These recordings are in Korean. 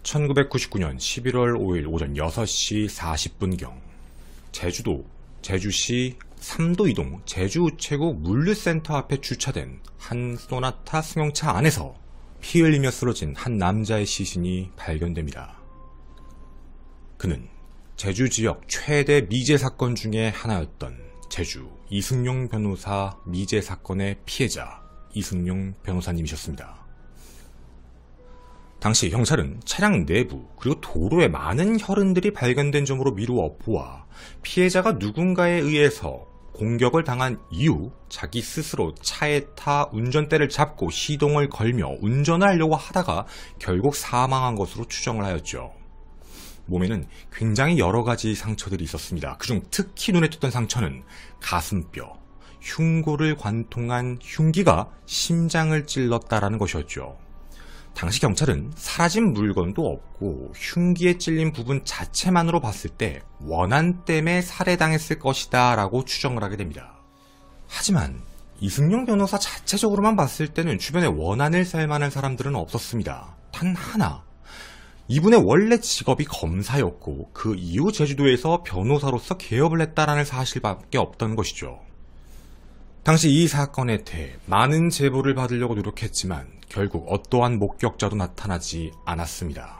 1999년 11월 5일 오전 6시 40분경 제주도 제주시 삼도이동 제주우체국 물류센터 앞에 주차된 한 소나타 승용차 안에서 피 흘리며 쓰러진 한 남자의 시신이 발견됩니다. 그는 제주 지역 최대 미제 사건 중에 하나였던 제주 이승용 변호사 미제 사건의 피해자 이승용 변호사님이셨습니다. 당시 경찰은 차량 내부 그리고 도로에 많은 혈흔들이 발견된 점으로 미루어 보아 피해자가 누군가에 의해서 공격을 당한 이후 자기 스스로 차에 타 운전대를 잡고 시동을 걸며 운전을 하려고 하다가 결국 사망한 것으로 추정을 하였죠. 몸에는 굉장히 여러 가지 상처들이 있었습니다. 그중 특히 눈에 띄었던 상처는 가슴뼈, 흉골을 관통한 흉기가 심장을 찔렀다라는 것이었죠. 당시 경찰은 사라진 물건도 없고 흉기에 찔린 부분 자체만으로 봤을 때 원한 때문에 살해당했을 것이다 라고 추정을 하게 됩니다. 하지만 이승용 변호사 자체적으로만 봤을 때는 주변에 원한을 살 만한 사람들은 없었습니다. 단 하나, 이분의 원래 직업이 검사였고 그 이후 제주도에서 변호사로서 개업을 했다라는 사실밖에 없던 것이죠. 당시 이 사건에 대해 많은 제보를 받으려고 노력했지만 결국 어떠한 목격자도 나타나지 않았습니다.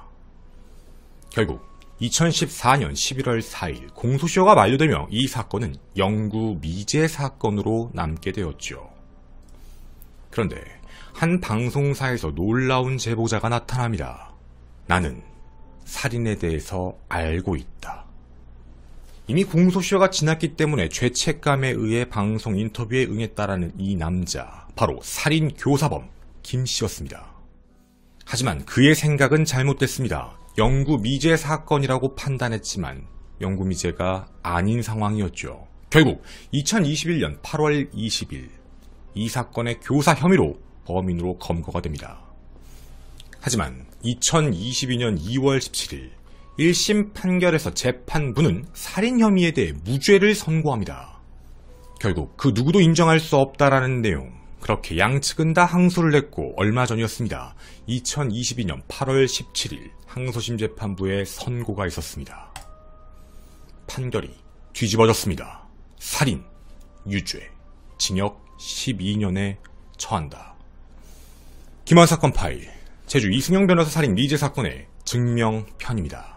결국 2014년 11월 4일 공소시효가 만료되며 이 사건은 영구 미제 사건으로 남게 되었죠. 그런데 한 방송사에서 놀라운 제보자가 나타납니다. 나는 살인에 대해서 알고 있다. 이미 공소시효가 지났기 때문에 죄책감에 의해 방송 인터뷰에 응했다라는 이 남자, 바로 살인교사범 김씨였습니다. 하지만 그의 생각은 잘못됐습니다. 영구 미제 사건이라고 판단했지만 영구 미제가 아닌 상황이었죠. 결국 2021년 8월 20일 이 사건의 교사 혐의로 범인으로 검거가 됩니다. 하지만 2022년 2월 17일 1심 판결에서 재판부는 살인 혐의에 대해 무죄를 선고합니다. 결국 그 누구도 인정할 수 없다라는 내용, 그렇게 양측은 다 항소를 했고 얼마 전이었습니다. 2022년 8월 17일 항소심 재판부에 선고가 있었습니다. 판결이 뒤집어졌습니다. 살인, 유죄, 징역 12년에 처한다. 김한 사건 파일, 제주 이승용 변호사 살인 미제 사건의 증명편입니다.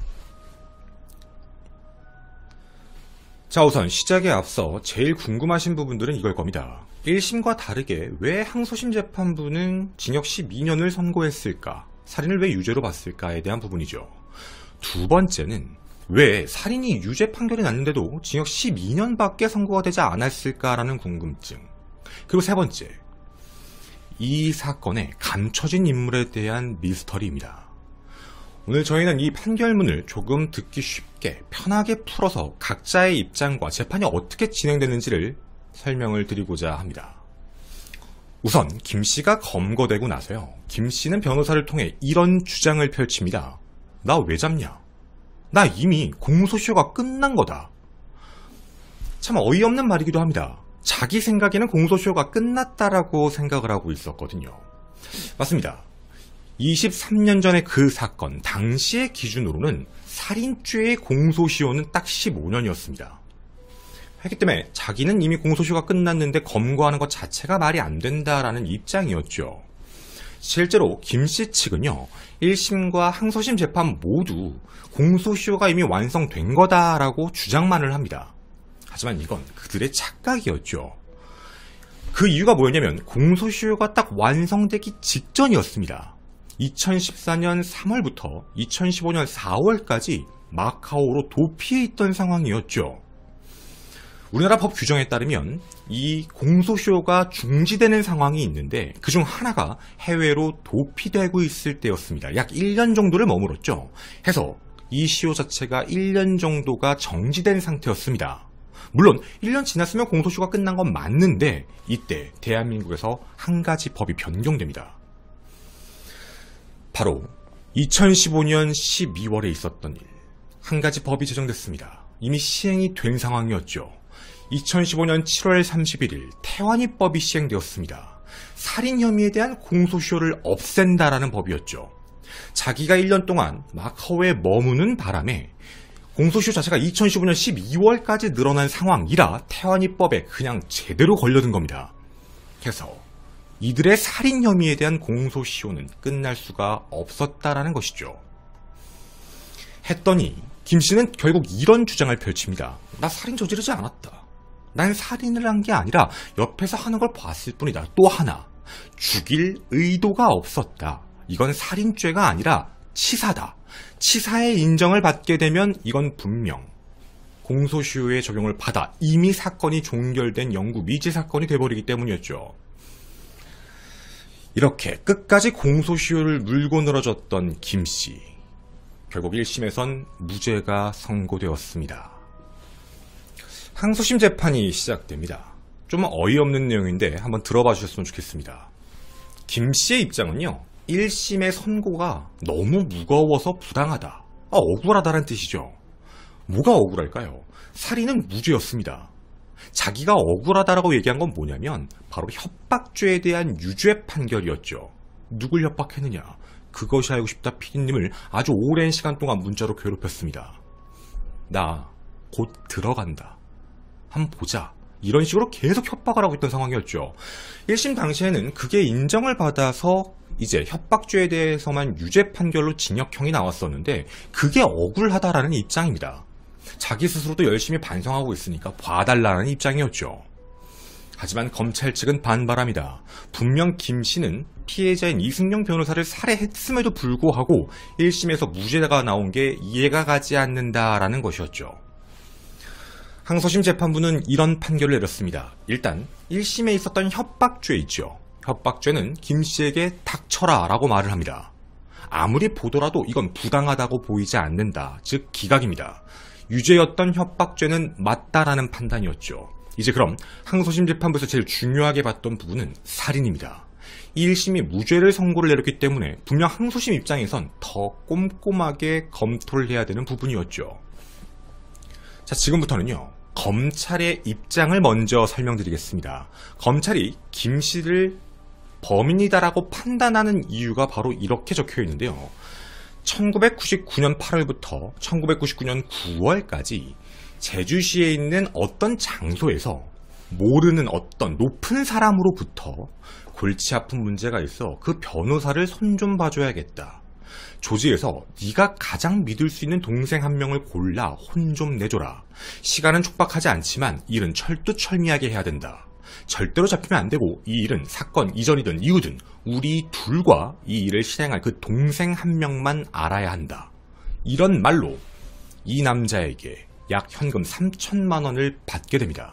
자, 우선 시작에 앞서 제일 궁금하신 부분들은 이걸 겁니다. 1심과 다르게 왜 항소심 재판부는 징역 12년을 선고했을까? 살인을 왜 유죄로 봤을까에 대한 부분이죠. 두 번째는 왜 살인이 유죄 판결이 났는데도 징역 12년밖에 선고가 되지 않았을까라는 궁금증. 그리고 세 번째, 이 사건의 감춰진 인물에 대한 미스터리입니다. 오늘 저희는 이 판결문을 조금 듣기 쉽게 편하게 풀어서 각자의 입장과 재판이 어떻게 진행되는지를 설명을 드리고자 합니다. 우선 김씨가 검거되고 나서요, 김씨는 변호사를 통해 이런 주장을 펼칩니다. 나 왜 잡냐? 나 이미 공소시효가 끝난 거다. 참 어이없는 말이기도 합니다. 자기 생각에는 공소시효가 끝났다라고 생각을 하고 있었거든요. 맞습니다. 23년 전의 그 사건 당시의 기준으로는 살인죄의 공소시효는 딱 15년이었습니다. 그렇기 때문에 자기는 이미 공소시효가 끝났는데 검거하는 것 자체가 말이 안 된다라는 입장이었죠. 실제로 김씨 측은요, 1심과 항소심 재판 모두 공소시효가 이미 완성된 거다라고 주장만을 합니다. 하지만 이건 그들의 착각이었죠. 그 이유가 뭐였냐면 공소시효가 딱 완성되기 직전이었습니다. 2014년 3월부터 2015년 4월까지 마카오로 도피해 있던 상황이었죠. 우리나라 법 규정에 따르면 이 공소시효가 중지되는 상황이 있는데 그중 하나가 해외로 도피되고 있을 때였습니다. 약 1년 정도를 머물었죠. 해서 이 시효 자체가 1년 정도가 정지된 상태였습니다. 물론 1년 지났으면 공소시효가 끝난 건 맞는데 이때 대한민국에서 한 가지 법이 변경됩니다. 바로 2015년 12월에 있었던 일, 한 가지 법이 제정됐습니다. 이미 시행이 된 상황이었죠. 2015년 7월 31일 태완이법이 시행되었습니다. 살인 혐의에 대한 공소시효를 없앤다라는 법이었죠. 자기가 1년 동안 마카오에 머무는 바람에 공소시효 자체가 2015년 12월까지 늘어난 상황이라 태완이법에 그냥 제대로 걸려든 겁니다. 그래서 이들의 살인 혐의에 대한 공소시효는 끝날 수가 없었다라는 것이죠. 했더니 김씨는 결국 이런 주장을 펼칩니다. 나 살인 저지르지 않았다. 난 살인을 한 게 아니라 옆에서 하는 걸 봤을 뿐이다. 또 하나, 죽일 의도가 없었다. 이건 살인죄가 아니라 치사다. 치사의 인정을 받게 되면 이건 분명 공소시효의 적용을 받아 이미 사건이 종결된 영구 미제 사건이 돼버리기 때문이었죠. 이렇게 끝까지 공소시효를 물고 늘어졌던 김씨. 결국 1심에선 무죄가 선고되었습니다. 항소심 재판이 시작됩니다. 좀 어이없는 내용인데 한번 들어봐 주셨으면 좋겠습니다. 김씨의 입장은요, 1심의 선고가 너무 무거워서 부당하다. 억울하다는 뜻이죠. 뭐가 억울할까요? 살인은 무죄였습니다. 자기가 억울하다라고 얘기한 건 뭐냐면 바로 협박죄에 대한 유죄 판결이었죠. 누굴 협박했느냐? 그것이 알고 싶다 피디님을 아주 오랜 시간 동안 문자로 괴롭혔습니다. 나 곧 들어간다. 한번 보자. 이런 식으로 계속 협박을 하고 있던 상황이었죠. 1심 당시에는 그게 인정을 받아서 이제 협박죄에 대해서만 유죄 판결로 징역형이 나왔었는데 그게 억울하다라는 입장입니다. 자기 스스로도 열심히 반성하고 있으니까 봐달라는 입장이었죠. 하지만 검찰 측은 반발합니다. 분명 김씨는 피해자인 이승용 변호사를 살해했음에도 불구하고 1심에서 무죄가 나온 게 이해가 가지 않는다라는 것이었죠. 항소심 재판부는 이런 판결을 내렸습니다. 일단 1심에 있었던 협박죄 있죠. 협박죄는 김씨에게 닥쳐라 라고 말을 합니다. 아무리 보더라도 이건 부당하다고 보이지 않는다. 즉 기각입니다. 유죄였던 협박죄는 맞다라는 판단이었죠. 이제 그럼 항소심 재판부에서 제일 중요하게 봤던 부분은 살인입니다. 1심이 무죄를 선고를 내렸기 때문에 분명 항소심 입장에선 더 꼼꼼하게 검토를 해야 되는 부분이었죠. 자, 지금부터는요, 검찰의 입장을 먼저 설명드리겠습니다. 검찰이 김씨를 범인이다라고 판단하는 이유가 바로 이렇게 적혀 있는데요. 1999년 8월부터 1999년 9월까지 제주시에 있는 어떤 장소에서 모르는 어떤 높은 사람으로부터 골치 아픈 문제가 있어 그 변호사를 손 좀 봐줘야겠다. 조지에서 네가 가장 믿을 수 있는 동생 한 명을 골라 혼 좀 내줘라. 시간은 촉박하지 않지만 일은 철두철미하게 해야 된다. 절대로 잡히면 안 되고 이 일은 사건 이전이든 이후든 우리 둘과 이 일을 실행할 그 동생 한 명만 알아야 한다. 이런 말로 이 남자에게 약 현금 3천만 원을 받게 됩니다.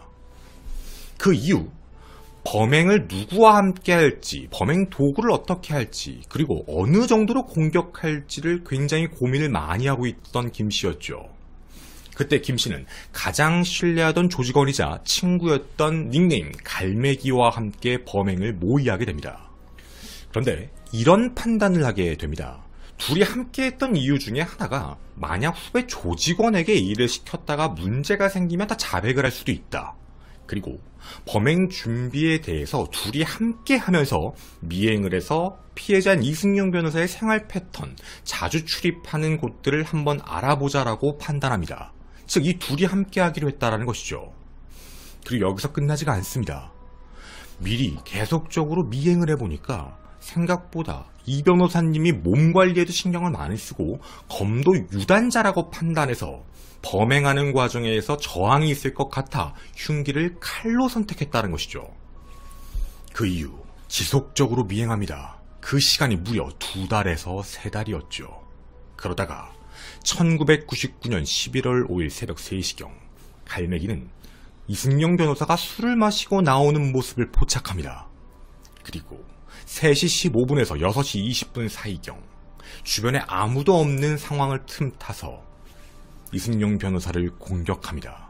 그 이후 범행을 누구와 함께 할지, 범행 도구를 어떻게 할지, 그리고 어느 정도로 공격할지를 굉장히 고민을 많이 하고 있던 김씨였죠. 그때 김씨는 가장 신뢰하던 조직원이자 친구였던 닉네임 갈매기와 함께 범행을 모의하게 됩니다. 그런데 이런 판단을 하게 됩니다. 둘이 함께 했던 이유 중에 하나가 만약 후배 조직원에게 이 일을 시켰다가 문제가 생기면 다 자백을 할 수도 있다. 그리고 범행 준비에 대해서 둘이 함께 하면서 미행을 해서 피해자인 이승용 변호사의 생활 패턴, 자주 출입하는 곳들을 한번 알아보자라고 판단합니다. 즉, 이 둘이 함께 하기로 했다라는 것이죠. 그리고 여기서 끝나지가 않습니다. 미리 계속적으로 미행을 해보니까 생각보다 이 변호사님이 몸 관리에도 신경을 많이 쓰고 검도 유단자라고 판단해서 범행하는 과정에서 저항이 있을 것 같아 흉기를 칼로 선택했다는 것이죠. 그 이후 지속적으로 미행합니다. 그 시간이 무려 2달에서 3달이었죠. 그러다가 1999년 11월 5일 새벽 3시경 갈매기는 이승용 변호사가 술을 마시고 나오는 모습을 포착합니다. 그리고 3시 15분에서 6시 20분 사이경 주변에 아무도 없는 상황을 틈타서 이승용 변호사를 공격합니다.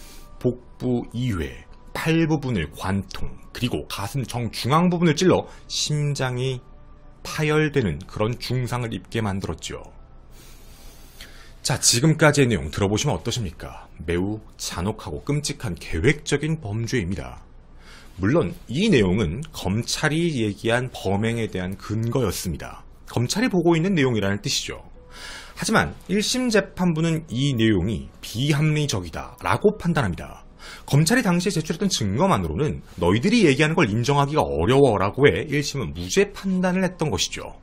복부 2회, 팔 부분을 관통, 그리고 가슴 정중앙 부분을 찔러 심장이 파열되는 그런 중상을 입게 만들었죠. 자, 지금까지의 내용 들어보시면 어떠십니까? 매우 잔혹하고 끔찍한 계획적인 범죄입니다. 물론 이 내용은 검찰이 얘기한 범행에 대한 근거였습니다. 검찰이 보고 있는 내용이라는 뜻이죠. 하지만 1심 재판부는 이 내용이 비합리적이다 라고 판단합니다. 검찰이 당시에 제출했던 증거만으로는 너희들이 얘기하는 걸 인정하기가 어려워 라고 해 1심은 무죄 판단을 했던 것이죠.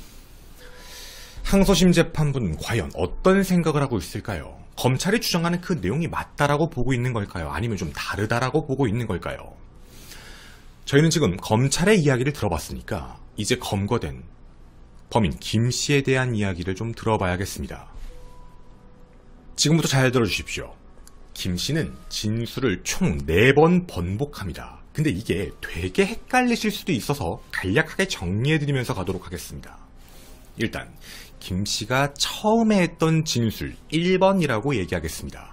항소심 재판부는 과연 어떤 생각을 하고 있을까요? 검찰이 주장하는 그 내용이 맞다라고 보고 있는 걸까요? 아니면 좀 다르다라고 보고 있는 걸까요? 저희는 지금 검찰의 이야기를 들어봤으니까 이제 검거된 범인 김 씨에 대한 이야기를 좀 들어봐야겠습니다. 지금부터 잘 들어주십시오. 김 씨는 진술을 총 4번 번복합니다. 근데 이게 되게 헷갈리실 수도 있어서 간략하게 정리해드리면서 가도록 하겠습니다. 일단 김 씨가 처음에 했던 진술 1번이라고 얘기하겠습니다.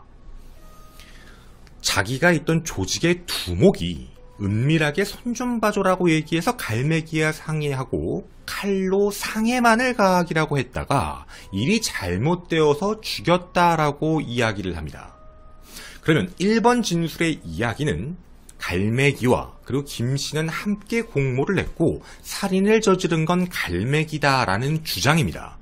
자기가 있던 조직의 두목이 은밀하게 손 좀 봐줘라고 얘기해서 갈매기와 상의하고 칼로 상해만을 가하기라고 했다가 일이 잘못되어서 죽였다라고 이야기를 합니다. 그러면 1번 진술의 이야기는 갈매기와 그리고 김 씨는 함께 공모를 했고 살인을 저지른 건 갈매기다라는 주장입니다.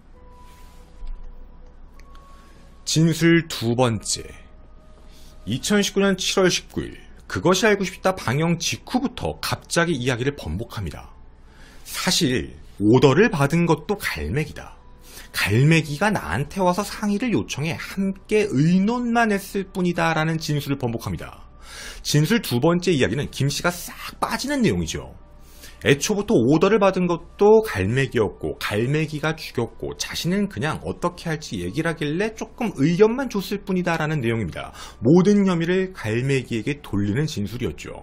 진술 2번째, 2019년 7월 19일 그것이 알고 싶다 방영 직후부터 갑자기 이야기를 번복합니다. 사실 오더를 받은 것도 갈매기다. 갈매기가 나한테 와서 상의를 요청해 함께 의논만 했을 뿐이다 라는 진술을 번복합니다. 진술 2번째 이야기는 김 씨가 싹 빠지는 내용이죠. 애초부터 오더를 받은 것도 갈매기였고 갈매기가 죽였고 자신은 그냥 어떻게 할지 얘기를 하길래 조금 의견만 줬을 뿐이다 라는 내용입니다. 모든 혐의를 갈매기에게 돌리는 진술이었죠.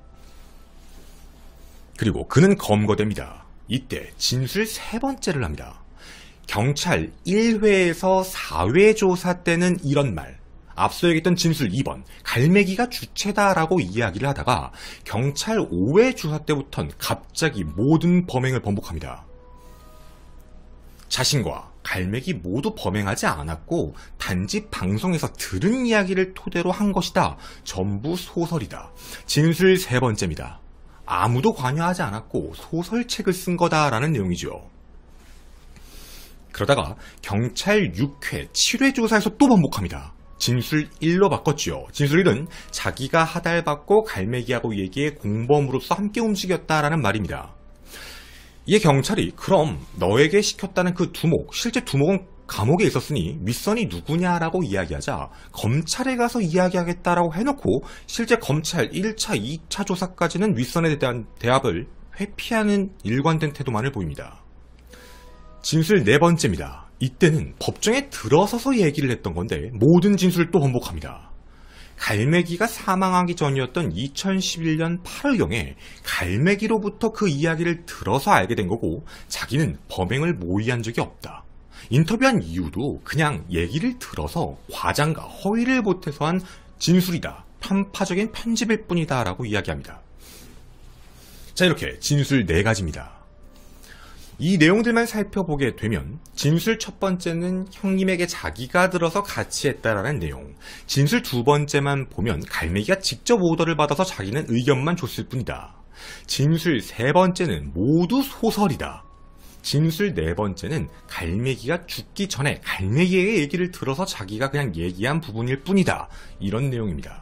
그리고 그는 검거됩니다. 이때 진술 3번째를 합니다. 경찰 1회에서 4회 조사 때는 이런 말, 앞서 얘기했던 진술 2번, 갈매기가 주체다라고 이야기를 하다가 경찰 5회 조사 때부터는 갑자기 모든 범행을 번복합니다. 자신과 갈매기 모두 범행하지 않았고 단지 방송에서 들은 이야기를 토대로 한 것이다. 전부 소설이다. 진술 3번째입니다. 아무도 관여하지 않았고 소설책을 쓴 거다라는 내용이죠. 그러다가 경찰 6회, 7회 조사에서 또 번복합니다. 진술 1로 바꿨죠. 진술 1은 자기가 하달받고 갈매기하고 얘기해 공범으로서 함께 움직였다라는 말입니다. 이에 경찰이 그럼 너에게 시켰다는 그 두목, 실제 두목은 감옥에 있었으니 윗선이 누구냐라고 이야기하자 검찰에 가서 이야기하겠다라고 해놓고 실제 검찰 1차, 2차 조사까지는 윗선에 대한 대합을 회피하는 일관된 태도만을 보입니다. 진술 4번째입니다. 이때는 법정에 들어서서 얘기를 했던 건데 모든 진술을 또 번복합니다. 갈매기가 사망하기 전이었던 2011년 8월경에 갈매기로부터 그 이야기를 들어서 알게 된 거고 자기는 범행을 모의한 적이 없다. 인터뷰한 이유도 그냥 얘기를 들어서 과장과 허위를 보태서 한 진술이다. 편파적인 편집일 뿐이다 라고 이야기합니다. 자, 이렇게 진술 4가지입니다. 이 내용들만 살펴보게 되면 진술 1번째는 형님에게 자기가 들어서 같이 했다라는 내용, 진술 2번째만 보면 갈매기가 직접 오더를 받아서 자기는 의견만 줬을 뿐이다. 진술 3번째는 모두 소설이다. 진술 4번째는 갈매기가 죽기 전에 갈매기의 얘기를 들어서 자기가 그냥 얘기한 부분일 뿐이다. 이런 내용입니다.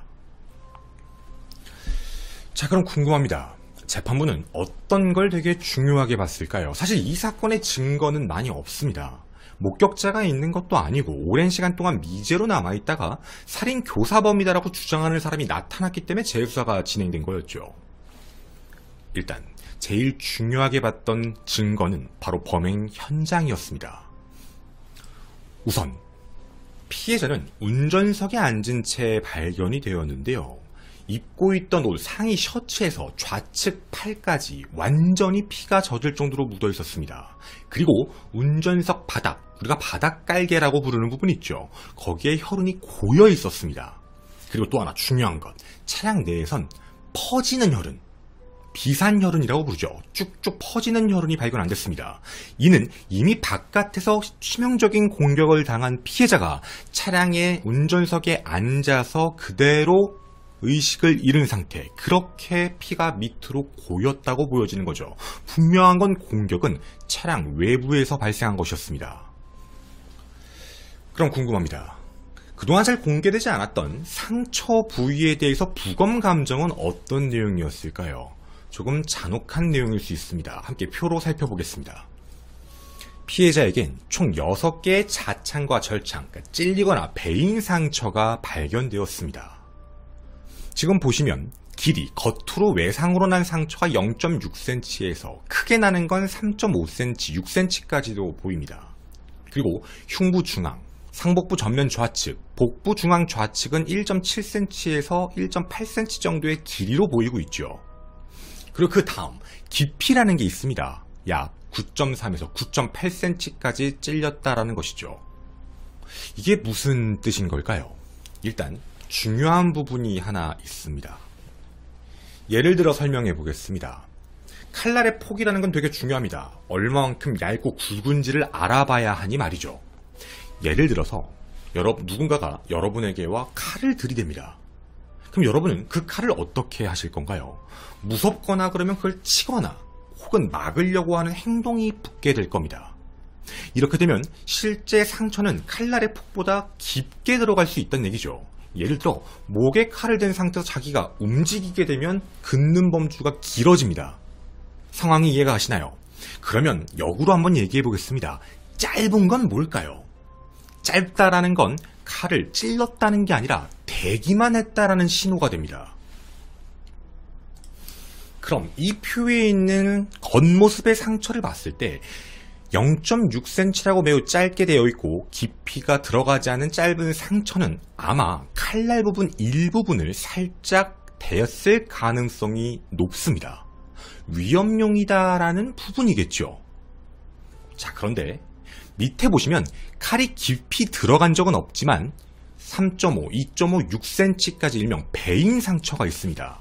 자, 그럼 궁금합니다. 재판부는 어떤 걸 되게 중요하게 봤을까요? 사실 이 사건의 증거는 많이 없습니다. 목격자가 있는 것도 아니고 오랜 시간 동안 미제로 남아있다가 살인 교사범이다라고 주장하는 사람이 나타났기 때문에 재수사가 진행된 거였죠. 일단 제일 중요하게 봤던 증거는 바로 범행 현장이었습니다. 우선 피해자는 운전석에 앉은 채 발견이 되었는데요. 입고 있던 옷 상의 셔츠에서 좌측 팔까지 완전히 피가 젖을 정도로 묻어 있었습니다. 그리고 운전석 바닥, 우리가 바닥 깔개라고 부르는 부분 있죠. 거기에 혈흔이 고여 있었습니다. 그리고 또 하나 중요한 건 차량 내에선 퍼지는 혈흔, 비산혈흔이라고 부르죠. 쭉쭉 퍼지는 혈흔이 발견 안 됐습니다. 이는 이미 바깥에서 치명적인 공격을 당한 피해자가 차량의 운전석에 앉아서 그대로 의식을 잃은 상태, 그렇게 피가 밑으로 고였다고 보여지는 거죠. 분명한 건 공격은 차량 외부에서 발생한 것이었습니다. 그럼 궁금합니다. 그동안 잘 공개되지 않았던 상처 부위에 대해서 부검 감정은 어떤 내용이었을까요? 조금 잔혹한 내용일 수 있습니다. 함께 표로 살펴보겠습니다. 피해자에겐 총 6개의 자창과 절창, 그러니까 찔리거나 베인 상처가 발견되었습니다. 지금 보시면 길이 겉으로 외상으로 난 상처가 0.6cm에서 크게 나는 건 3.5cm, 6cm까지도 보입니다. 그리고 흉부 중앙, 상복부 전면 좌측, 복부 중앙 좌측은 1.7cm에서 1.8cm 정도의 길이로 보이고 있죠. 그리고 그 다음 깊이라는 게 있습니다. 약 9.3에서 9.8cm까지 찔렸다라는 것이죠. 이게 무슨 뜻인 걸까요? 일단 중요한 부분이 하나 있습니다. 예를 들어 설명해 보겠습니다. 칼날의 폭이라는 건 되게 중요합니다. 얼마만큼 얇고 굵은지를 알아봐야 하니 말이죠. 예를 들어서 누군가가 여러분에게 와 칼을 들이댑니다. 그럼 여러분은 그 칼을 어떻게 하실 건가요? 무섭거나 그러면 그걸 치거나 혹은 막으려고 하는 행동이 붙게 될 겁니다. 이렇게 되면 실제 상처는 칼날의 폭보다 깊게 들어갈 수 있다는 얘기죠. 예를 들어 목에 칼을 댄 상태에서 자기가 움직이게 되면 긋는 범주가 길어집니다. 상황이 이해가 가시나요? 그러면 역으로 한번 얘기해 보겠습니다. 짧은 건 뭘까요? 짧다라는 건 칼을 찔렀다는 게 아니라 대기만 했다라는 신호가 됩니다. 그럼 이 표에 있는 겉모습의 상처를 봤을 때 0.6cm라고 매우 짧게 되어 있고 깊이가 들어가지 않은 짧은 상처는 아마 칼날 부분 일부분을 살짝 대었을 가능성이 높습니다. 위험용이다라는 부분이겠죠. 자, 그런데 밑에 보시면 칼이 깊이 들어간 적은 없지만 3.5, 2.5, 6cm까지 일명 베인 상처가 있습니다.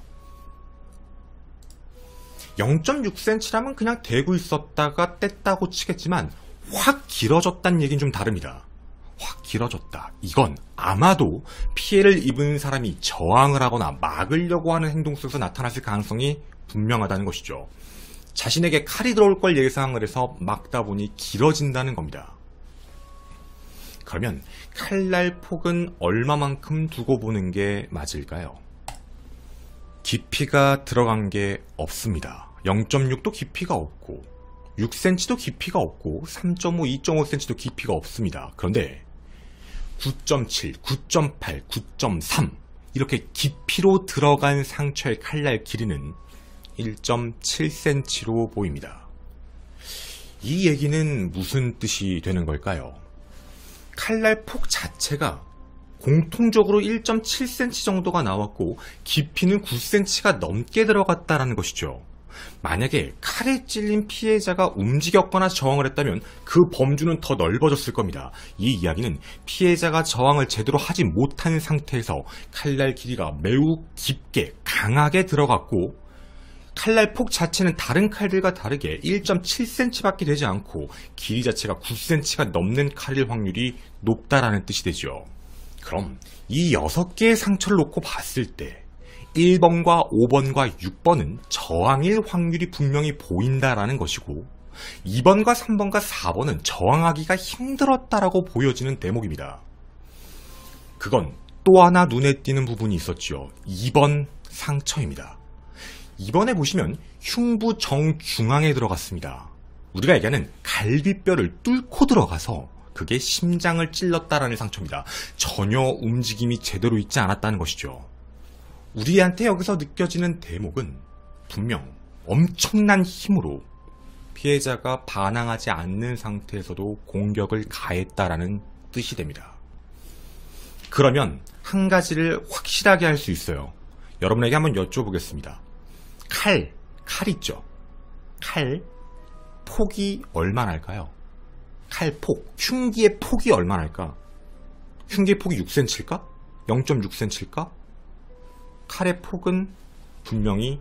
0.6cm라면 그냥 대고 있었다가 뗐다고 치겠지만 확 길어졌다는 얘기는 좀 다릅니다. 확 길어졌다. 이건 아마도 피해를 입은 사람이 저항을 하거나 막으려고 하는 행동 속에서 나타났을 가능성이 분명하다는 것이죠. 자신에게 칼이 들어올 걸 예상을 해서 막다 보니 길어진다는 겁니다. 그러면 칼날 폭은 얼마만큼 두고 보는 게 맞을까요? 깊이가 들어간 게 없습니다. 0.6도 깊이가 없고 6cm도 깊이가 없고 3.5, 2.5cm도 깊이가 없습니다. 그런데 9.7, 9.8, 9.3 이렇게 깊이로 들어간 상처의 칼날 길이는 1.7cm로 보입니다. 이 얘기는 무슨 뜻이 되는 걸까요? 칼날 폭 자체가 공통적으로 1.7cm 정도가 나왔고 깊이는 9cm가 넘게 들어갔다는 것이죠. 만약에 칼에 찔린 피해자가 움직였거나 저항을 했다면 그 범주는 더 넓어졌을 겁니다. 이 이야기는 피해자가 저항을 제대로 하지 못한 상태에서 칼날 길이가 매우 깊게 강하게 들어갔고 칼날 폭 자체는 다른 칼들과 다르게 1.7cm밖에 되지 않고 길이 자체가 9cm가 넘는 칼일 확률이 높다라는 뜻이 되죠. 그럼 이 6개의 상처를 놓고 봤을 때 1번과 5번과 6번은 저항일 확률이 분명히 보인다라는 것이고 2번과 3번과 4번은 저항하기가 힘들었다라고 보여지는 대목입니다. 그건 또 하나 눈에 띄는 부분이 있었죠. 2번 상처입니다. 2번에 보시면 흉부 정중앙에 들어갔습니다. 우리가 얘기하는 갈비뼈를 뚫고 들어가서 그게 심장을 찔렀다라는 상처입니다. 전혀 움직임이 제대로 있지 않았다는 것이죠. 우리한테 여기서 느껴지는 대목은 분명 엄청난 힘으로 피해자가 반항하지 않는 상태에서도 공격을 가했다라는 뜻이 됩니다. 그러면 한 가지를 확실하게 할 수 있어요. 여러분에게 한번 여쭤보겠습니다. 칼 있죠? 칼 폭이 얼마나 할까요? 칼 폭, 흉기의 폭이 얼마나 할까? 흉기의 폭이 6cm일까? 0.6cm일까? 칼의 폭은 분명히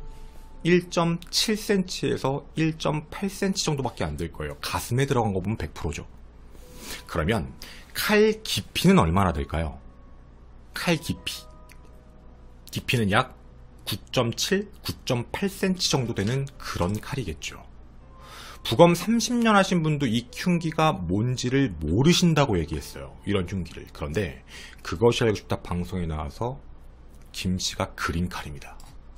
1.7cm에서 1.8cm 정도밖에 안 될 거예요. 가슴에 들어간 거 보면 100%죠. 그러면 칼 깊이는 얼마나 될까요? 칼 깊이 깊이는 약 9.7, 9.8cm 정도 되는 그런 칼이겠죠. 부검 30년 하신 분도 이 흉기가 뭔지를 모르신다고 얘기했어요. 이런 흉기를. 그런데 그것이 알고 싶다 방송에 나와서 김씨가 그린 칼입니다.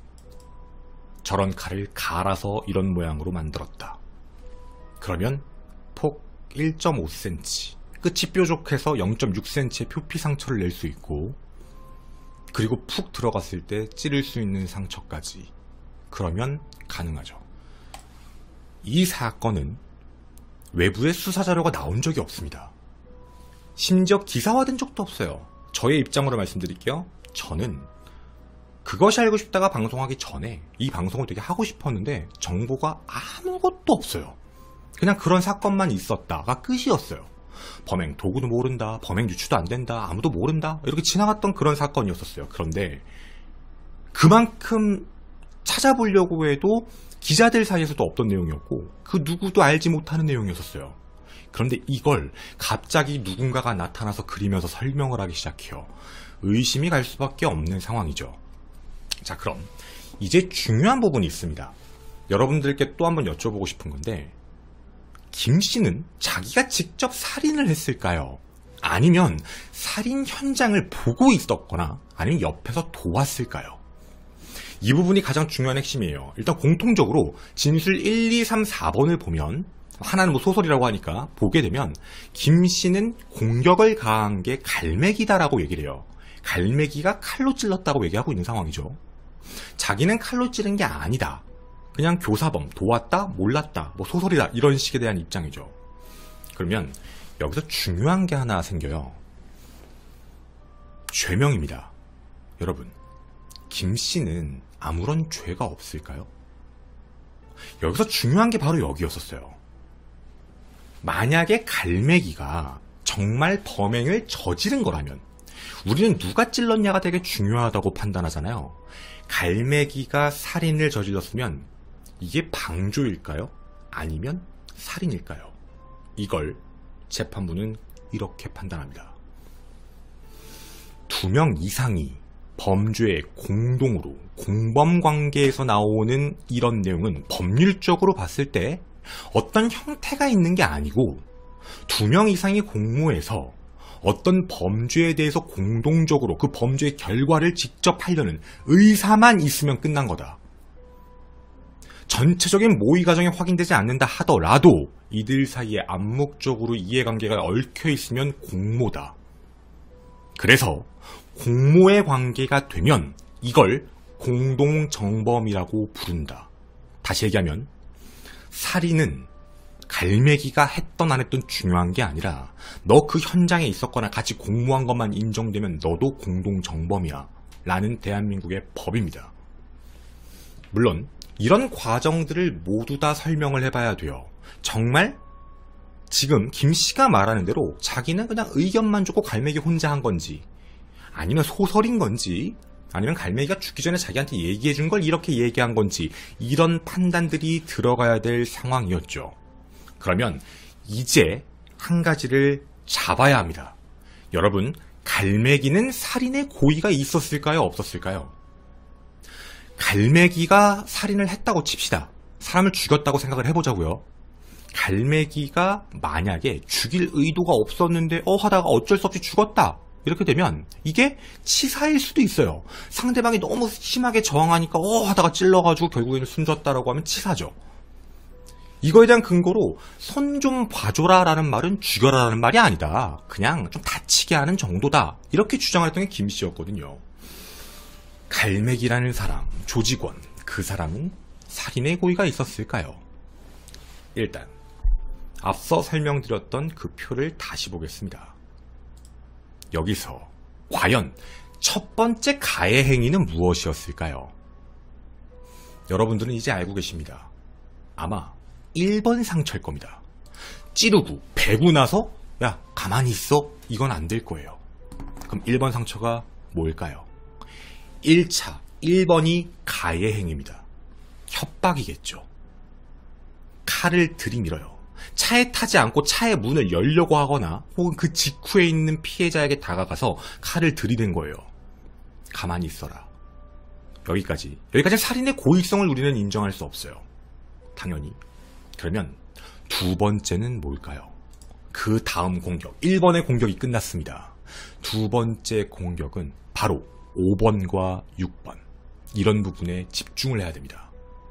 저런 칼을 갈아서 이런 모양으로 만들었다. 그러면 폭 1.5cm, 끝이 뾰족해서 0.6cm의 표피 상처를 낼 수 있고, 그리고 푹 들어갔을 때 찌를 수 있는 상처까지. 그러면 가능하죠. 이 사건은 외부에 수사자료가 나온 적이 없습니다. 심지어 기사화된 적도 없어요. 저의 입장으로 말씀드릴게요. 저는 그것이 알고 싶다가 방송하기 전에 이 방송을 되게 하고 싶었는데 정보가 아무것도 없어요. 그냥 그런 사건만 있었다가 끝이었어요. 범행 도구도 모른다, 범행 유추도 안 된다, 아무도 모른다, 이렇게 지나갔던 그런 사건이었었어요. 그런데 그만큼 찾아보려고 해도 기자들 사이에서도 없던 내용이었고 그 누구도 알지 못하는 내용이었어요. 그런데 이걸 갑자기 누군가가 나타나서 그리면서 설명을 하기 시작해요. 의심이 갈 수밖에 없는 상황이죠. 자, 그럼 이제 중요한 부분이 있습니다. 여러분들께 또 한번 여쭤보고 싶은 건데, 김씨는 자기가 직접 살인을 했을까요? 아니면 살인 현장을 보고 있었거나 아니면 옆에서 도왔을까요? 이 부분이 가장 중요한 핵심이에요. 일단 공통적으로 진술 1, 2, 3, 4번을 보면, 하나는 뭐 소설이라고 하니까 보게 되면 김씨는 공격을 가한 게 갈매기다라고 얘기를 해요. 갈매기가 칼로 찔렀다고 얘기하고 있는 상황이죠. 자기는 칼로 찌른 게 아니다. 그냥 교사범, 도왔다, 몰랐다, 뭐 소설이다, 이런 식에 대한 입장이죠. 그러면 여기서 중요한 게 하나 생겨요. 죄명입니다. 여러분, 김씨는 아무런 죄가 없을까요? 여기서 중요한 게 바로 여기였었어요. 만약에 갈매기가 정말 범행을 저지른 거라면 우리는 누가 찔렀냐가 되게 중요하다고 판단하잖아요. 갈매기가 살인을 저질렀으면 이게 방조일까요? 아니면 살인일까요? 이걸 재판부는 이렇게 판단합니다. 2명 이상이 범죄에 공동으로 공범관계에서 나오는 이런 내용은 법률적으로 봤을 때 어떤 형태가 있는 게 아니고 2명 이상이 공모해서 어떤 범죄에 대해서 공동적으로 그 범죄의 결과를 직접 하려는 의사만 있으면 끝난 거다. 전체적인 모의 과정이 확인되지 않는다 하더라도 이들 사이에 암묵적으로 이해관계가 얽혀 있으면 공모다. 그래서 공모의 관계가 되면 이걸 공동정범이라고 부른다. 다시 얘기하면 살인은 갈매기가 했던 안 했던 중요한 게 아니라 너 그 현장에 있었거나 같이 공모한 것만 인정되면 너도 공동정범이야 라는 대한민국의 법입니다. 물론 이런 과정들을 모두 다 설명을 해봐야 돼요. 정말 지금 김씨가 말하는 대로 자기는 그냥 의견만 주고 갈매기 혼자 한 건지, 아니면 소설인 건지, 아니면 갈매기가 죽기 전에 자기한테 얘기해준 걸 이렇게 얘기한 건지, 이런 판단들이 들어가야 될 상황이었죠. 그러면 이제 한 가지를 잡아야 합니다. 여러분, 갈매기는 살인의 고의가 있었을까요? 없었을까요? 갈매기가 살인을 했다고 칩시다. 사람을 죽였다고 생각을 해보자고요. 갈매기가 만약에 죽일 의도가 없었는데 하다가 어쩔 수 없이 죽었다. 이렇게 되면 이게 치사일 수도 있어요. 상대방이 너무 심하게 저항하니까 하다가 찔러가지고 결국에는 숨졌다라고 하면 치사죠. 이거에 대한 근거로 손 좀 봐줘라 라는 말은 죽여라 라는 말이 아니다. 그냥 좀 다치게 하는 정도다. 이렇게 주장을 했던 게 김씨였거든요. 갈매기라는 사람, 조직원, 그 사람은 살인의 고의가 있었을까요? 일단 앞서 설명드렸던 그 표를 다시 보겠습니다. 여기서 과연 첫 번째 가해 행위는 무엇이었을까요? 여러분들은 이제 알고 계십니다. 아마 1번 상처일 겁니다. 찌르고 베고 나서 야 가만히 있어? 이건 안 될 거예요. 그럼 1번 상처가 뭘까요? 1차 1번이 가해 행위입니다. 협박이겠죠. 칼을 들이밀어요. 차에 타지 않고 차의 문을 열려고 하거나 혹은 그 직후에 있는 피해자에게 다가가서 칼을 들이댄 거예요. 가만히 있어라. 여기까지 살인의 고의성을 우리는 인정할 수 없어요. 당연히. 그러면 두 번째는 뭘까요? 그 다음 공격, 1번의 공격이 끝났습니다. 두 번째 공격은 바로 5번과 6번. 이런 부분에 집중을 해야 됩니다.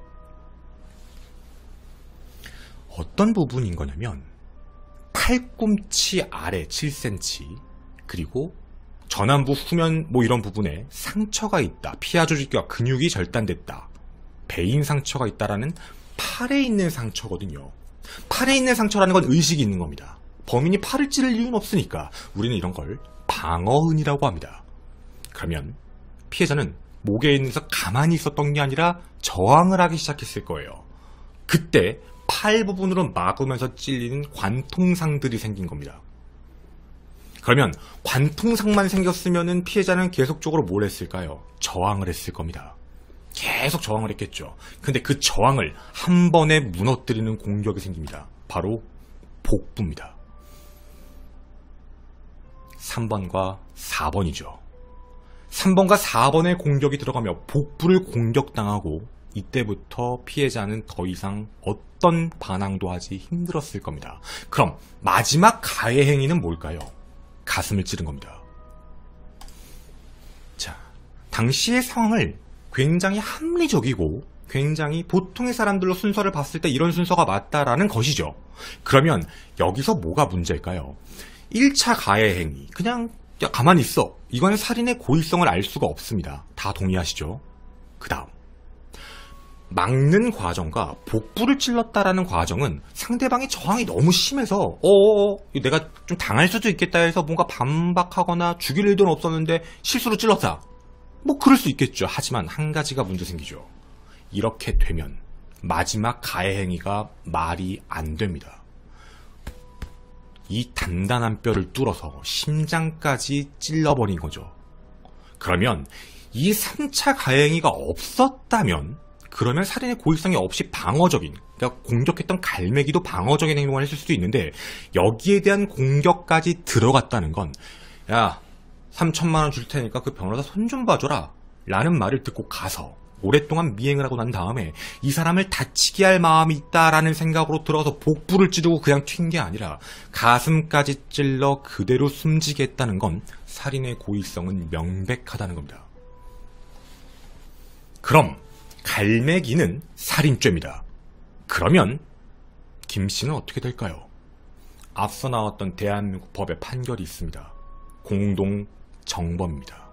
어떤 부분인 거냐면 팔꿈치 아래 7cm 그리고 전완부 후면 이런 부분에 상처가 있다. 피하 조직과 근육이 절단됐다. 배인 상처가 있다라는 팔에 있는 상처거든요. 팔에 있는 상처라는 건 의식이 있는 겁니다. 범인이 팔을 찌를 이유는 없으니까 우리는 이런 걸 방어흔이라고 합니다. 그러면 피해자는 목에 있는서 가만히 있었던 게 아니라 저항을 하기 시작했을 거예요. 그때 팔 부분으로 막으면서 찔리는 관통상들이 생긴 겁니다. 그러면 관통상만 생겼으면 피해자는 계속적으로 뭘 했을까요? 저항을 했을 겁니다. 계속 저항을 했겠죠. 근데 그 저항을 한 번에 무너뜨리는 공격이 생깁니다. 바로 복부입니다. 3번과 4번이죠. 3번과 4번의 공격이 들어가며 복부를 공격당하고 이때부터 피해자는 더 이상 어떤 반항도 하지 힘들었을 겁니다. 그럼 마지막 가해 행위는 뭘까요? 가슴을 찌른 겁니다. 자, 당시의 상황을 굉장히 합리적이고 굉장히 보통의 사람들로 순서를 봤을 때 이런 순서가 맞다라는 것이죠. 그러면 여기서 뭐가 문제일까요? 1차 가해 행위, 그냥 가만히 있어. 이거는 살인의 고의성을 알 수가 없습니다. 다 동의하시죠? 그 다음 막는 과정과 복부를 찔렀다라는 과정은 상대방의 저항이 너무 심해서 내가 좀 당할 수도 있겠다 해서 뭔가 반박하거나 죽일 일도 없었는데 실수로 찔렀다. 그럴 수 있겠죠. 하지만 한 가지가 문제 생기죠. 이렇게 되면 마지막 가해 행위가 말이 안 됩니다. 이 단단한 뼈를 뚫어서 심장까지 찔러버린 거죠. 그러면 이 3차 가해 행위가 없었다면 그러면 살인의 고의성이 없이 방어적인, 그러니까 공격했던 갈매기도 방어적인 행동을 했을 수도 있는데 여기에 대한 공격까지 들어갔다는 건 야, 3천만 원 줄 테니까 그 변호사 손 좀 봐줘라 라는 말을 듣고 가서 오랫동안 미행을 하고 난 다음에 이 사람을 다치게 할 마음이 있다라는 생각으로 들어가서 복부를 찌르고 그냥 튄 게 아니라 가슴까지 찔러 그대로 숨지게 했다는 건 살인의 고의성은 명백하다는 겁니다. 그럼 갈매기는 살인죄입니다. 그러면 김 씨는 어떻게 될까요? 앞서 나왔던 대한민국 법의 판결이 있습니다. 공동 정범입니다.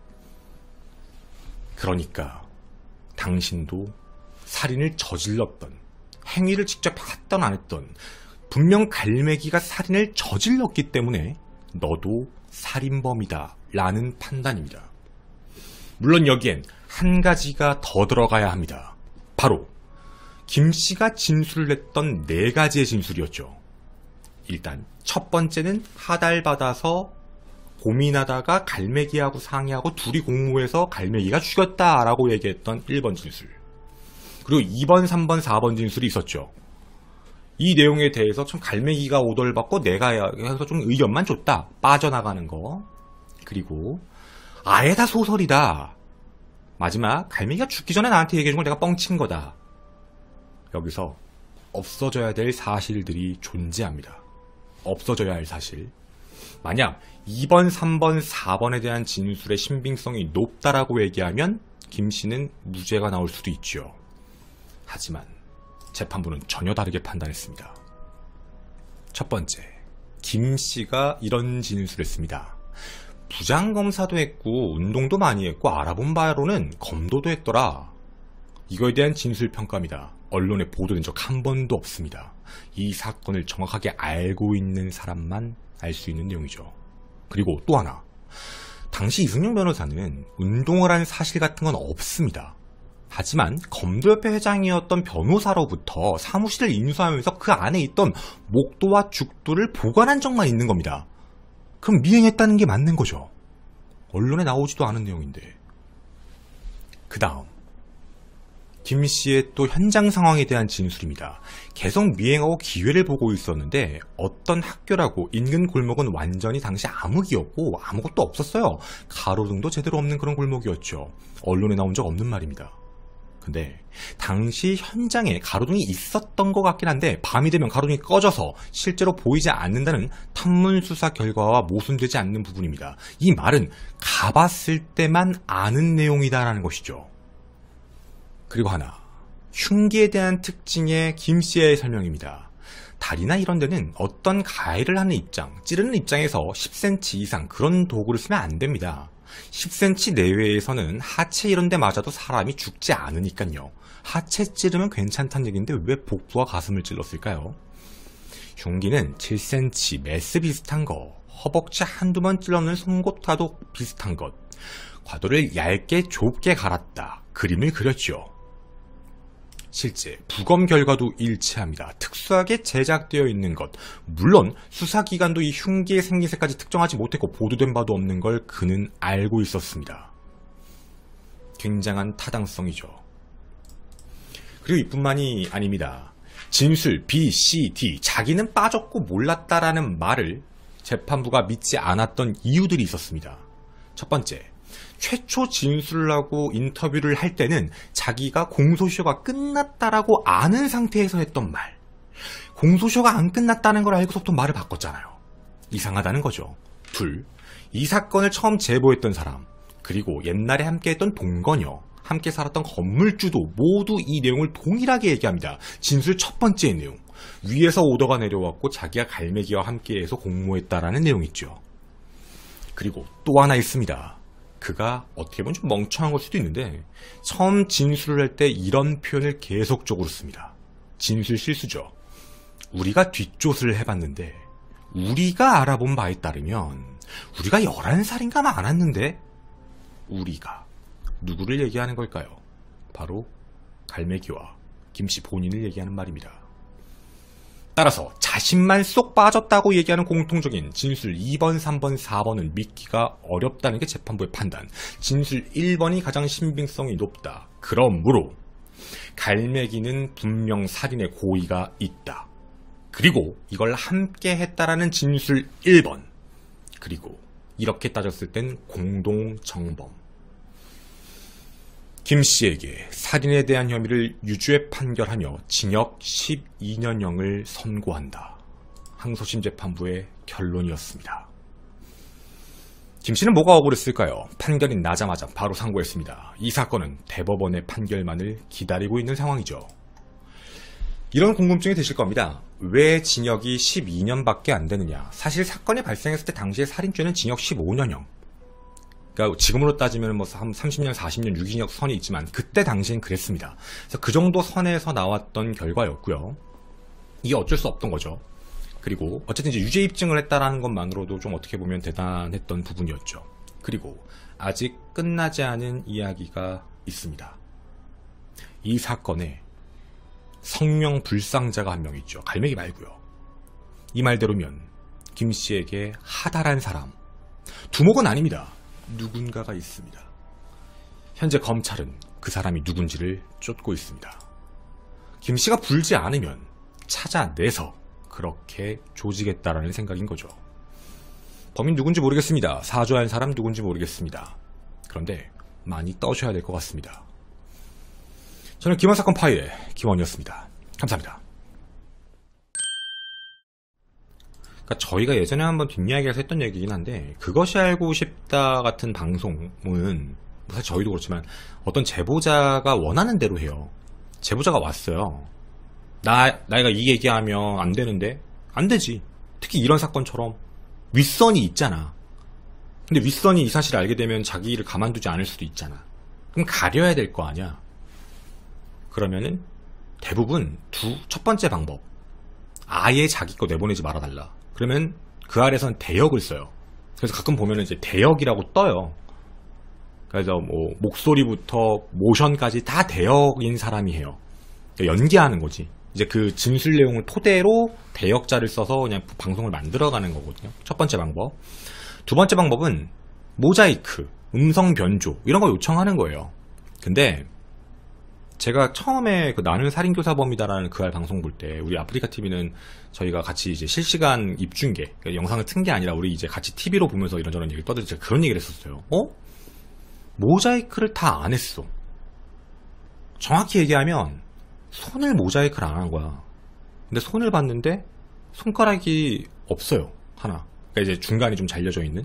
그러니까 당신도 살인을 저질렀던, 행위를 직접 했던 안 했던 분명 갈매기가 살인을 저질렀기 때문에 너도 살인범이다 라는 판단입니다. 물론 여기엔 한 가지가 더 들어가야 합니다. 바로 김 씨가 진술을 했던 4가지의 진술이었죠. 일단 첫 번째는 하달받아서 고민하다가 갈매기하고 상의하고 둘이 공모해서 갈매기가 죽였다라고 얘기했던 1번 진술. 그리고 2번, 3번, 4번 진술이 있었죠. 이 내용에 대해서 좀 갈매기가 오돌받고 내가 해서 좀 의견만 줬다. 빠져나가는 거. 그리고 아예 다 소설이다. 마지막 갈매기가 죽기 전에 나한테 얘기해준 걸 내가 뻥친 거다. 여기서 없어져야 될 사실들이 존재합니다. 없어져야 할 사실. 만약 2번, 3번, 4번에 대한 진술의 신빙성이 높다라고 얘기하면 김 씨는 무죄가 나올 수도 있죠. 하지만 재판부는 전혀 다르게 판단했습니다. 첫 번째, 김 씨가 이런 진술을 했습니다. 부장검사도 했고 운동도 많이 했고 알아본 바로는 검도도 했더라. 이거에 대한 진술평가입니다. 언론에 보도된 적 한 번도 없습니다. 이 사건을 정확하게 알고 있는 사람만 알 수 있는 내용이죠. 그리고 또 하나, 당시 이승용 변호사는 운동을 한 사실 같은 건 없습니다. 하지만 검도협회 회장이었던 변호사로부터 사무실을 인수하면서 그 안에 있던 목도와 죽도를 보관한 적만 있는 겁니다. 그럼 미행했다는 게 맞는 거죠. 언론에 나오지도 않은 내용인데. 그 다음 김 씨의 또 현장 상황에 대한 진술입니다. 계속 미행하고 기회를 보고 있었는데 어떤 학교라고 인근 골목은 완전히 당시 암흑이었고 아무것도 없었어요. 가로등도 제대로 없는 그런 골목이었죠. 언론에 나온 적 없는 말입니다. 근데 당시 현장에 가로등이 있었던 것 같긴 한데 밤이 되면 가로등이 꺼져서 실제로 보이지 않는다는 탐문 수사 결과와 모순되지 않는 부분입니다. 이 말은 가봤을 때만 아는 내용이다라는 것이죠. 그리고 하나, 흉기에 대한 특징의 김 씨의 설명입니다. 다리나 이런 데는 어떤 가해를 하는 입장, 찌르는 입장에서 10cm 이상 그런 도구를 쓰면 안 됩니다. 10cm 내외에서는 하체 이런 데 맞아도 사람이 죽지 않으니까요. 하체 찌르면 괜찮다는 얘기인데 왜 복부와 가슴을 찔렀을까요? 흉기는 7cm 메스 비슷한 거, 허벅지 한두 번 찔러는 송곳과도 비슷한 것, 과도를 얇게 좁게 갈았다. 그림을 그렸죠. 실제 부검 결과도 일치합니다. 특수하게 제작되어 있는 것, 물론 수사기관도 이 흉기의 생김새까지 특정하지 못했고 보도된 바도 없는 걸 그는 알고 있었습니다. 굉장한 타당성이죠. 그리고 이뿐만이 아닙니다. 진술 B, C, D, 자기는 빠졌고 몰랐다라는 말을 재판부가 믿지 않았던 이유들이 있었습니다. 첫 번째, 최초 진술을 하고 인터뷰를 할 때는 자기가 공소시효가 끝났다라고 아는 상태에서 했던 말. 공소시효가 안 끝났다는 걸 알고서부터 말을 바꿨잖아요. 이상하다는 거죠. 둘, 이 사건을 처음 제보했던 사람, 그리고 옛날에 함께했던 동거녀, 함께 살았던 건물주도 모두 이 내용을 동일하게 얘기합니다. 진술 첫 번째 내용. 위에서 오더가 내려왔고 자기가 갈매기와 함께해서 공모했다라는 내용이죠. 그리고 또 하나 있습니다. 그가 어떻게 보면 좀 멍청한 걸 수도 있는데 처음 진술을 할 때 이런 표현을 계속적으로 씁니다. 진술 실수죠. 우리가 뒷조사를 해봤는데 우리가 알아본 바에 따르면 우리가 11살인가 많았는데 우리가 누구를 얘기하는 걸까요? 바로 갈매기와 김씨 본인을 얘기하는 말입니다. 따라서 자신만 쏙 빠졌다고 얘기하는 공통적인 진술 2번, 3번, 4번은 믿기가 어렵다는 게 재판부의 판단. 진술 1번이 가장 신빙성이 높다. 그러므로 갈매기는 분명 살인의 고의가 있다. 그리고 이걸 함께 했다라는 진술 1번. 그리고 이렇게 따졌을 땐 공동정범. 김 씨에게 살인에 대한 혐의를 유죄 판결하며 징역 12년형을 선고한다. 항소심 재판부의 결론이었습니다. 김 씨는 뭐가 억울했을까요? 판결이 나자마자 바로 상고했습니다. 이 사건은 대법원의 판결만을 기다리고 있는 상황이죠. 이런 궁금증이 드실 겁니다. 왜 징역이 12년밖에 안 되느냐? 사실 사건이 발생했을 때 당시에 살인죄는 징역 15년형. 그러니까 지금으로 따지면 뭐 한 30년, 40년 유기징역 선이 있지만 그때 당시엔 그랬습니다. 그래서 그 정도 선에서 나왔던 결과였고요. 이게 어쩔 수 없던 거죠. 그리고 어쨌든 이제 유죄 입증을 했다라는 것만으로도 좀 어떻게 보면 대단했던 부분이었죠. 그리고 아직 끝나지 않은 이야기가 있습니다. 이 사건에 성명불상자가 한 명 있죠. 갈매기 말고요. 이 말대로면 김 씨에게 하달한 사람, 두목은 아닙니다. 누군가가 있습니다. 현재 검찰은 그 사람이 누군지를 쫓고 있습니다. 김 씨가 불지 않으면 찾아내서 그렇게 조지겠다라는 생각인 거죠. 범인 누군지 모르겠습니다. 사주한 사람 누군지 모르겠습니다. 그런데 많이 떠셔야 될 것 같습니다. 저는 김원 사건 파일의 김원이었습니다. 감사합니다. 그러니까 저희가 예전에 한번 뒷이야기에서 했던 얘기긴 한데 그것이 알고 싶다 같은 방송은 사실 저희도 그렇지만 어떤 제보자가 원하는 대로 해요. 제보자가 왔어요. 나이가 이 얘기하면 안 되는데 안 되지. 특히 이런 사건처럼 윗선이 있잖아. 근데 윗선이 이 사실을 알게 되면 자기 일을 가만두지 않을 수도 있잖아. 그럼 가려야 될 거 아니야. 그러면은 대부분 첫 번째 방법, 아예 자기 거 내보내지 말아달라. 그러면 그 아래선 대역을 써요. 그래서 가끔 보면은 이제 대역이라고 떠요. 그래서 뭐 목소리부터 모션까지 다 대역인 사람이 해요. 그러니까 연기하는 거지. 이제 그 진술 내용을 토대로 대역자를 써서 그냥 방송을 만들어가는 거거든요. 첫 번째 방법. 두 번째 방법은 모자이크, 음성 변조 이런 거 요청하는 거예요. 근데 제가 처음에 그 나는 살인교사범이다라는 그 알 방송 볼 때 우리 아프리카 TV는 저희가 같이 이제 실시간 입중계 그러니까 영상을 튼 게 아니라 우리 이제 같이 TV로 보면서 이런저런 얘기를 떠들지 제가 그런 얘기를 했었어요. 모자이크를 다 안 했어. 정확히 얘기하면 손을 모자이크를 안 한 거야. 근데 손을 봤는데 손가락이 없어요. 하나. 그러니까 이제 중간이 좀 잘려져 있는.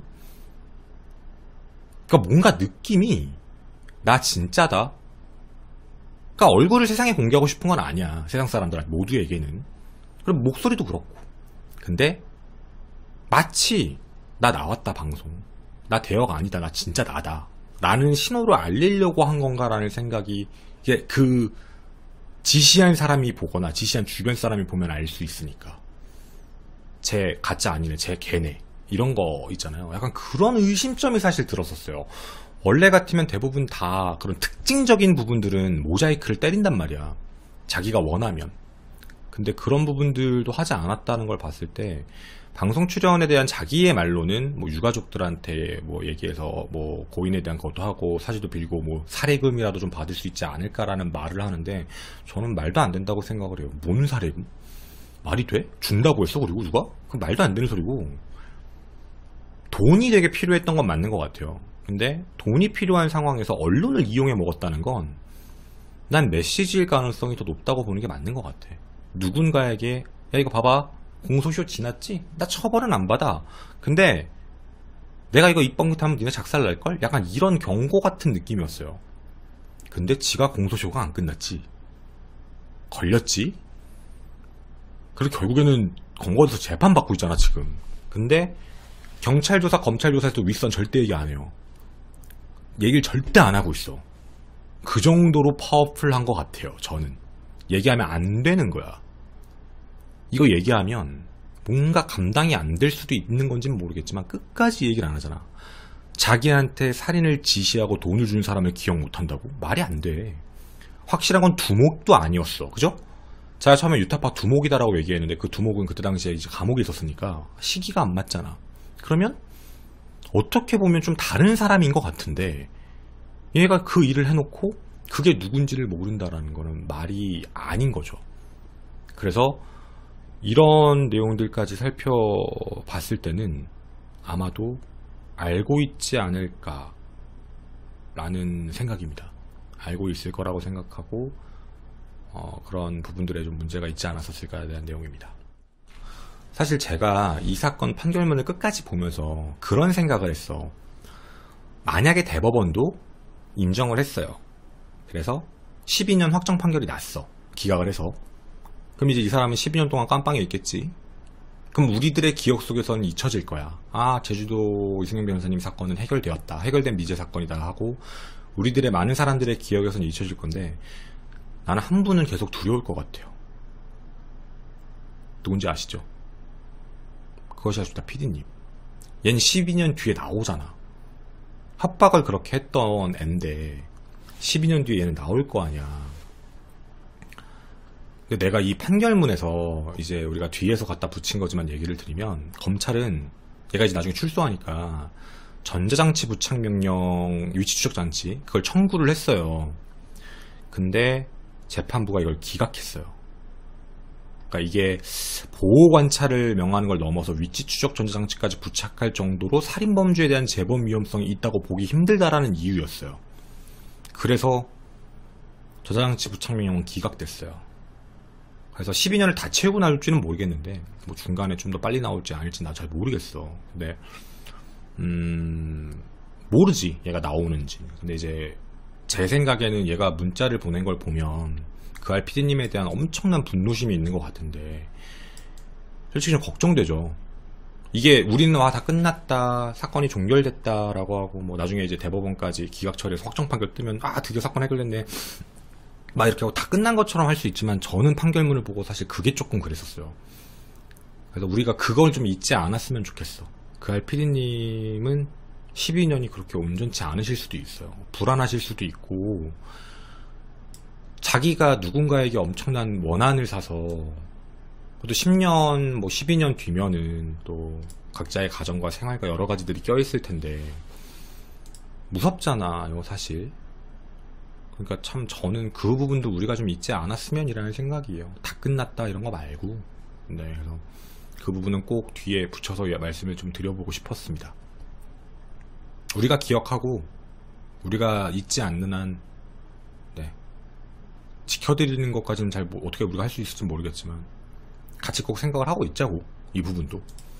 그러니까 뭔가 느낌이 나 진짜다. 그러니까 얼굴을 세상에 공개하고 싶은 건 아니야. 세상 사람들한테 모두에게는. 그리고 목소리도 그렇고. 근데 마치 나 나왔다 방송. 나 대여가 아니다. 나 진짜 나다. 라는 신호를 알리려고 한 건가라는 생각이 이게 그 지시한 사람이 보거나 지시한 주변 사람이 보면 알 수 있으니까. 쟤 가짜 아니네. 쟤 걔네. 이런 거 있잖아요. 약간 그런 의심점이 사실 들었었어요. 원래 같으면 대부분 다 그런 특징적인 부분들은 모자이크를 때린단 말이야. 자기가 원하면. 근데 그런 부분들도 하지 않았다는 걸 봤을 때 방송 출연에 대한 자기의 말로는 뭐 유가족들한테 뭐 얘기해서 뭐 고인에 대한 것도 하고 사지도 빌고 뭐 사례금이라도 좀 받을 수 있지 않을까라는 말을 하는데 저는 말도 안 된다고 생각을 해요. 뭔 사례금? 말이 돼? 준다고 했어? 그리고 누가? 그건 말도 안 되는 소리고. 돈이 되게 필요했던 건 맞는 것 같아요. 근데 돈이 필요한 상황에서 언론을 이용해 먹었다는 건 난 메시지일 가능성이 더 높다고 보는 게 맞는 것 같아. 누군가에게 야 이거 봐봐 공소시효 지났지? 나 처벌은 안 받아. 근데 내가 이거 입법 못하면 니네 작살날걸? 약간 이런 경고 같은 느낌이었어요. 근데 지가 공소시효가 안 끝났지. 걸렸지? 그리고 결국에는 검거돼서 재판받고 있잖아 지금. 근데 경찰 조사, 검찰 조사에서 윗선 절대 얘기 안 해요. 얘기를 절대 안 하고 있어. 그 정도로 파워풀한 것 같아요. 저는. 얘기하면 안 되는 거야. 이거 얘기하면 뭔가 감당이 안 될 수도 있는 건지는 모르겠지만 끝까지 얘기를 안 하잖아. 자기한테 살인을 지시하고 돈을 준 사람을 기억 못 한다고? 말이 안 돼. 확실한 건 두목도 아니었어. 그죠? 제가 처음에 유타파 두목이다라고 얘기했는데 그 두목은 그때 당시에 이제 감옥에 있었으니까 시기가 안 맞잖아. 그러면 어떻게 보면 좀 다른 사람인 것 같은데 얘가 그 일을 해놓고 그게 누군지를 모른다라는 거는 말이 아닌 거죠. 그래서 이런 내용들까지 살펴봤을 때는 아마도 알고 있지 않을까라는 생각입니다. 알고 있을 거라고 생각하고 그런 부분들에 좀 문제가 있지 않았었을까에 대한 내용입니다. 사실 제가 이 사건 판결문을 끝까지 보면서 그런 생각을 했어. 만약에 대법원도 인정을 했어요. 그래서 12년 확정 판결이 났어. 기각을 해서. 그럼 이제 이 사람은 12년 동안 깜빵에 있겠지. 그럼 우리들의 기억 속에서는 잊혀질 거야. 아, 제주도 이승용 변호사님 사건은 해결되었다. 해결된 미제 사건이다 하고 우리들의 많은 사람들의 기억에서는 잊혀질 건데 나는 한 분은 계속 두려울 것 같아요. 누군지 아시죠? 그것이 아쉽다 PD님. 얘는 12년 뒤에 나오잖아. 협박을 그렇게 했던 앤데 12년 뒤에 얘는 나올 거 아니야. 근데 내가 이 판결문에서 이제 우리가 뒤에서 갖다 붙인 거지만 얘기를 드리면 검찰은 얘가 이제 나중에 출소하니까 전자장치 부착 명령 위치 추적 장치 그걸 청구를 했어요. 근데 재판부가 이걸 기각했어요. 그러니까 이게 보호 관찰을 명하는 걸 넘어서 위치 추적 전자장치까지 부착할 정도로 살인 범죄에 대한 재범 위험성이 있다고 보기 힘들다라는 이유였어요. 그래서 전자장치 부착 명령은 기각됐어요. 그래서 12년을 다 채우고 나올지는 모르겠는데 뭐 중간에 좀 더 빨리 나올지 아닐지 나 잘 모르겠어. 근데 모르지 얘가 나오는지. 근데 이제 제 생각에는 얘가 문자를 보낸 걸 보면 그 알 PD님에 대한 엄청난 분노심이 있는 것 같은데 솔직히 좀 걱정되죠. 이게 우리는 와 다 끝났다 사건이 종결됐다라고 하고 뭐 나중에 이제 대법원까지 기각 처리해서 확정 판결 뜨면 아 드디어 사건 해결됐네 막 이렇게 하고 다 끝난 것처럼 할 수 있지만 저는 판결문을 보고 사실 그게 조금 그랬었어요. 그래서 우리가 그걸 좀 잊지 않았으면 좋겠어. 그 알 PD님은 12년이 그렇게 온전치 않으실 수도 있어요. 불안하실 수도 있고 자기가 누군가에게 엄청난 원한을 사서 또 10년 뭐 12년 뒤면은 또 각자의 가정과 생활과 여러 가지들이 껴있을 텐데 무섭잖아요 사실. 그러니까 참 저는 그 부분도 우리가 좀 잊지 않았으면이라는 생각이에요. 다 끝났다 이런 거 말고. 네, 그래서 그 부분은 꼭 뒤에 붙여서 말씀을 좀 드려보고 싶었습니다. 우리가 기억하고 우리가 잊지 않는 한 네, 지켜드리는 것까지는 잘 어떻게 우리가 할 수 있을지 모르겠지만 같이 꼭 생각을 하고 있자고, 이 부분도.